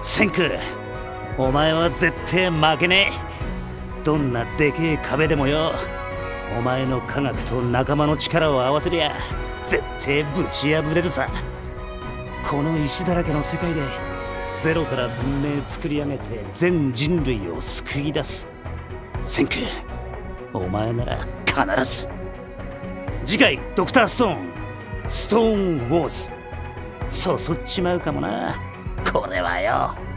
センク、お前は絶対負けねえ。どんなでけえ壁でもよ、お前の科学と仲間の力を合わせりゃ絶対ぶち破れるさ。この石だらけの世界でゼロから文明作り上げて全人類を救い出す。センク、お前なら必ず。次回ドクターストーン、ストーンウォーズ。そそっちまうかもな、これはよ。